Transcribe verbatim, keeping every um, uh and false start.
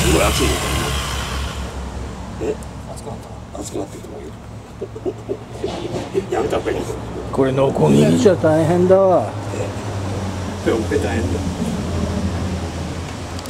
ごい熱いよ。え、 熱くなったな。 熱くなってると思うよ。やめた方がいい。 これノコギリじゃ大変だわ。 ペロンペ大変だ。